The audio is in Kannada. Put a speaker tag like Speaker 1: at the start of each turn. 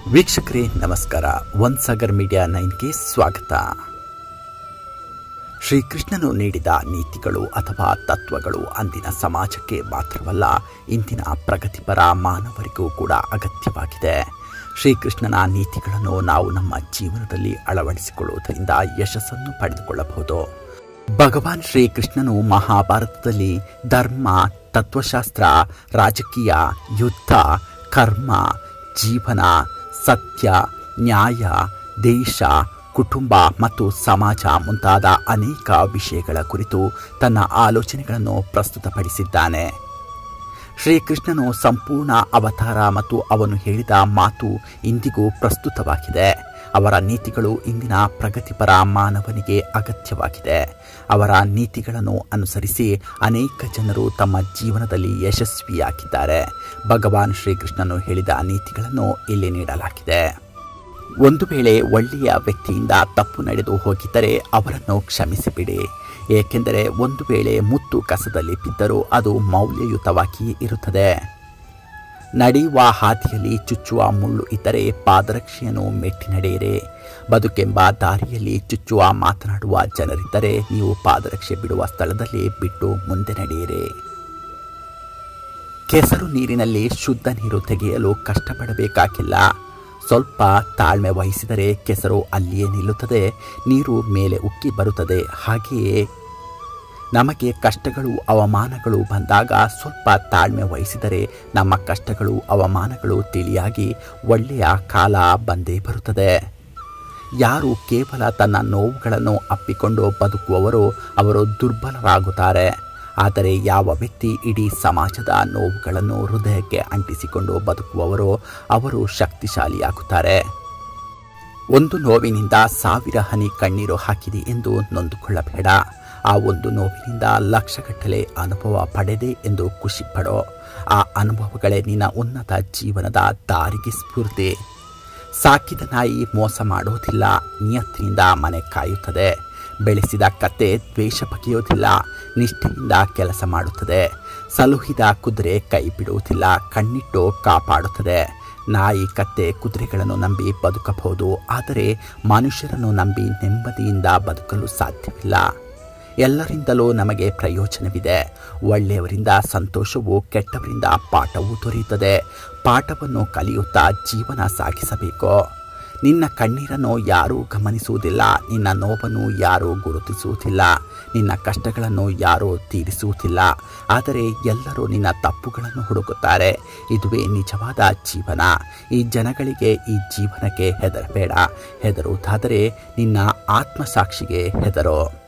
Speaker 1: ವೀಕ್ಷಕರೇ ನಮಸ್ಕಾರ. ಒನ್ ಸಾಗರ್ ಮೀಡಿಯಾ 9ಗೆ ಸ್ವಾಗತ. ಶ್ರೀಕೃಷ್ಣನು ನೀಡಿದ ನೀತಿಗಳು ಅಥವಾ ತತ್ವಗಳು ಅಂದಿನ ಸಮಾಜಕ್ಕೆ ಮಾತ್ರವಲ್ಲ, ಇಂದಿನ ಪ್ರಗತಿಪರ ಮಾನವರಿಗೂ ಕೂಡ ಅಗತ್ಯವಾಗಿದೆ. ಶ್ರೀಕೃಷ್ಣನ ನೀತಿಗಳನ್ನು ನಾವು ನಮ್ಮ ಜೀವನದಲ್ಲಿ ಅಳವಡಿಸಿಕೊಳ್ಳುವುದರಿಂದ ಯಶಸ್ಸನ್ನು ಪಡೆದುಕೊಳ್ಳಬಹುದು. ಭಗವಾನ್ ಶ್ರೀಕೃಷ್ಣನು ಮಹಾಭಾರತದಲ್ಲಿ ಧರ್ಮ, ತತ್ವಶಾಸ್ತ್ರ, ರಾಜಕೀಯ, ಯುದ್ಧ, ಕರ್ಮ, ಜೀವನ, ಸತ್ಯ, ನ್ಯಾಯ, ದೇಶ, ಕುಟುಂಬ ಮತ್ತು ಸಮಾಜ ಮುಂತಾದ ಅನೇಕ ವಿಷಯಗಳ ಕುರಿತು ತನ್ನ ಆಲೋಚನೆಗಳನ್ನು ಪ್ರಸ್ತುತಪಡಿಸಿದ್ದಾನೆ. ಶ್ರೀಕೃಷ್ಣನು ಸಂಪೂರ್ಣ ಅವತಾರ ಮತ್ತು ಅವನು ಹೇಳಿದ ಮಾತು ಇಂದಿಗೂ ಪ್ರಸ್ತುತವಾಗಿದೆ. ಅವರ ನೀತಿಗಳು ಇಂದಿನ ಪ್ರಗತಿಪರ ಮಾನವನಿಗೆ ಅಗತ್ಯವಾಗಿದೆ. ಅವರ ನೀತಿಗಳನ್ನು ಅನುಸರಿಸಿ ಅನೇಕ ಜನರು ತಮ್ಮ ಜೀವನದಲ್ಲಿ ಯಶಸ್ವಿಯಾಗಿದ್ದಾರೆ. ಭಗವಾನ್ ಶ್ರೀಕೃಷ್ಣನು ಹೇಳಿದ ನೀತಿಗಳನ್ನು ಇಲ್ಲಿ ನೀಡಲಾಗಿದೆ. ಒಂದು ವೇಳೆ ಒಳ್ಳೆಯ ವ್ಯಕ್ತಿಯಿಂದ ತಪ್ಪು ನಡೆದು ಹೋಗಿದ್ದರೆ ಅವರನ್ನು ಕ್ಷಮಿಸಿಬಿಡಿ. ಏಕೆಂದರೆ ಒಂದು ವೇಳೆ ಮುತ್ತು ಕಸದಲ್ಲಿ ಬಿದ್ದರೂ ಅದು ಮೌಲ್ಯಯುತವಾಗಿ ಇರುತ್ತದೆ. ನಡೆಯುವ ಹಾದಿಯಲ್ಲಿ ಚುಚ್ಚುವ ಮುಳ್ಳು ಇದ್ದರೆ ಪಾದರಕ್ಷೆಯನ್ನು ಮೆಟ್ಟಿ ನಡೆಯಿರಿ. ಬದುಕೆಂಬ ದಾರಿಯಲ್ಲಿ ಚುಚ್ಚುವ ಮಾತನಾಡುವ ಜನರಿದ್ದರೆ ನೀವು ಪಾದರಕ್ಷೆ ಬಿಡುವ ಸ್ಥಳದಲ್ಲಿ ಬಿಟ್ಟು ಮುಂದೆ ನಡೆಯಿರಿ. ಕೆಸರು ನೀರಿನಲ್ಲಿ ಶುದ್ಧ ನೀರು ತೆಗೆಯಲು ಕಷ್ಟಪಡಬೇಕಾಗಿಲ್ಲ. ಸ್ವಲ್ಪ ತಾಳ್ಮೆ ವಹಿಸಿದರೆ ಕೆಸರು ಅಲ್ಲಿಯೇ ನಿಲ್ಲುತ್ತದೆ, ನೀರು ಮೇಲೆ ಉಕ್ಕಿ ಬರುತ್ತದೆ. ಹಾಗೆಯೇ ನಮಗೆ ಕಷ್ಟಗಳು, ಅವಮಾನಗಳು ಬಂದಾಗ ಸ್ವಲ್ಪ ತಾಳ್ಮೆ ವಹಿಸಿದರೆ ನಮ್ಮ ಕಷ್ಟಗಳು, ಅವಮಾನಗಳು ತಿಳಿಯಾಗಿ ಒಳ್ಳೆಯ ಕಾಲ ಬಂದೇ ಬರುತ್ತದೆ. ಯಾರು ಕೇವಲ ತನ್ನ ನೋವುಗಳನ್ನು ಅಪ್ಪಿಕೊಂಡು ಬದುಕುವವರೋ ಅವರು ದುರ್ಬಲರಾಗುತ್ತಾರೆ. ಆದರೆ ಯಾವ ವ್ಯಕ್ತಿ ಇಡೀ ಸಮಾಜದ ನೋವುಗಳನ್ನು ಹೃದಯಕ್ಕೆ ಅಂಟಿಸಿಕೊಂಡು ಬದುಕುವವರೋ ಅವರು ಶಕ್ತಿಶಾಲಿಯಾಗುತ್ತಾರೆ. ಒಂದು ನೋವಿನಿಂದ 1000 ಹನಿ ಕಣ್ಣೀರು ಹಾಕಿದೆ ಎಂದು ನೊಂದುಕೊಳ್ಳಬೇಡ. ಆ ಒಂದು ನೋವಿನಿಂದ ಲಕ್ಷಗಟ್ಟಲೆ ಅನುಭವ ಪಡೆದೆ ಎಂದು ಖುಷಿಪಡೋ. ಆ ಅನುಭವಗಳೇ ನಿನ್ನ ಉನ್ನತ ಜೀವನದ ದಾರಿಗೆ ಸ್ಫೂರ್ತಿ. ಸಾಕಿದ ನಾಯಿ ಮೋಸ ಮಾಡೋದಿಲ್ಲ, ನಿಯತ್ತಿನಿಂದ ಮನೆ ಕಾಯುತ್ತದೆ. ಬೆಳೆಸಿದ ಕತ್ತೆ ದ್ವೇಷ ಬಗೆಯೋದಿಲ್ಲ, ನಿಷ್ಠೆಯಿಂದ ಕೆಲಸ ಮಾಡುತ್ತದೆ. ಸಲುಹಿದ ಕುದುರೆ ಕೈ ಬಿಡುವುದಿಲ್ಲ, ಕಣ್ಣಿಟ್ಟು ಕಾಪಾಡುತ್ತದೆ. ನಾಯಿ, ಕತ್ತೆ, ಕುದುರೆಗಳನ್ನು ನಂಬಿ ಬದುಕಬಹುದು, ಆದರೆ ಮನುಷ್ಯರನ್ನು ನಂಬಿ ನೆಮ್ಮದಿಯಿಂದ ಬದುಕಲು ಸಾಧ್ಯವಿಲ್ಲ. ಎಲ್ಲರಿಂದಲೂ ನಮಗೆ ಪ್ರಯೋಜನವಿದೆ. ಒಳ್ಳೆಯವರಿಂದ ಸಂತೋಷವೂ, ಕೆಟ್ಟವರಿಂದ ಪಾಠವೂ ದೊರೆಯುತ್ತದೆ. ಪಾಠವನ್ನು ಕಲಿಯುತ್ತಾ ಜೀವನ ಸಾಗಿಸಬೇಕು. ನಿನ್ನ ಕಣ್ಣೀರನ್ನು ಯಾರೂ ಗಮನಿಸುವುದಿಲ್ಲ, ನಿನ್ನ ನೋವನ್ನು ಯಾರೂ ಗುರುತಿಸುವುದಿಲ್ಲ, ನಿನ್ನ ಕಷ್ಟಗಳನ್ನು ಯಾರೂ ತೀರಿಸುವುದಿಲ್ಲ. ಆದರೆ ಎಲ್ಲರೂ ನಿನ್ನ ತಪ್ಪುಗಳನ್ನು ಹುಡುಕುತ್ತಾರೆ. ಇದುವೇ ನಿಜವಾದ ಜೀವನ. ಈ ಜನಗಳಿಗೆ, ಈ ಜೀವನಕ್ಕೆ ಹೆದರಬೇಡ. ಹೆದರುವುದಾದರೆ ನಿನ್ನ ಆತ್ಮಸಾಕ್ಷಿಗೆ ಹೆದರೋ.